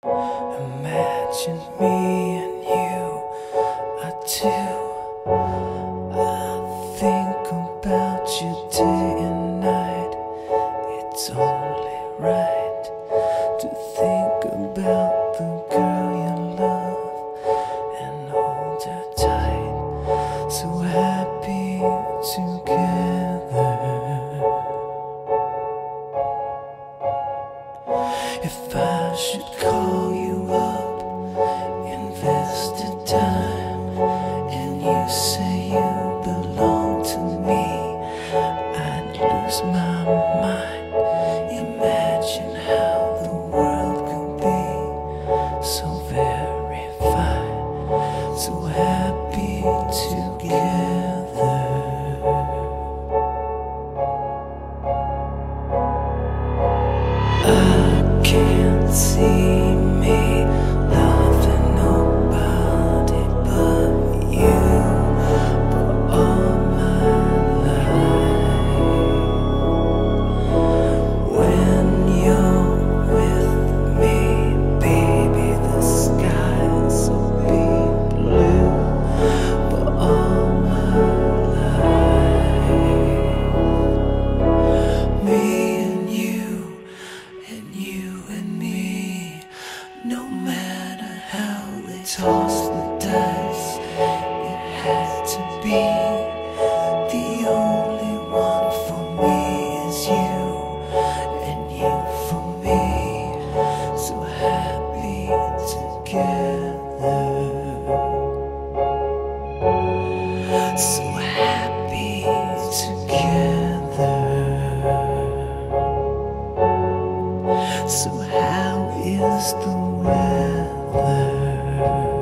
Imagine me and you are two. I think about you day and night. It's only right to think about the girl you love and hold her tight. So happy together. If I should call you up, invest the time, and you say you belong to me, I'd lose my mind. Imagine how the world could be so very fine, so happy together. I can't see me loving nobody but you for all my life. When you're with me, baby, the sky is so big blue for all my life. Me and you and me, no matter how they toss the dice, it had to be. The only one for me is you, and you for me, so happy together, so happy together. So how is the weather?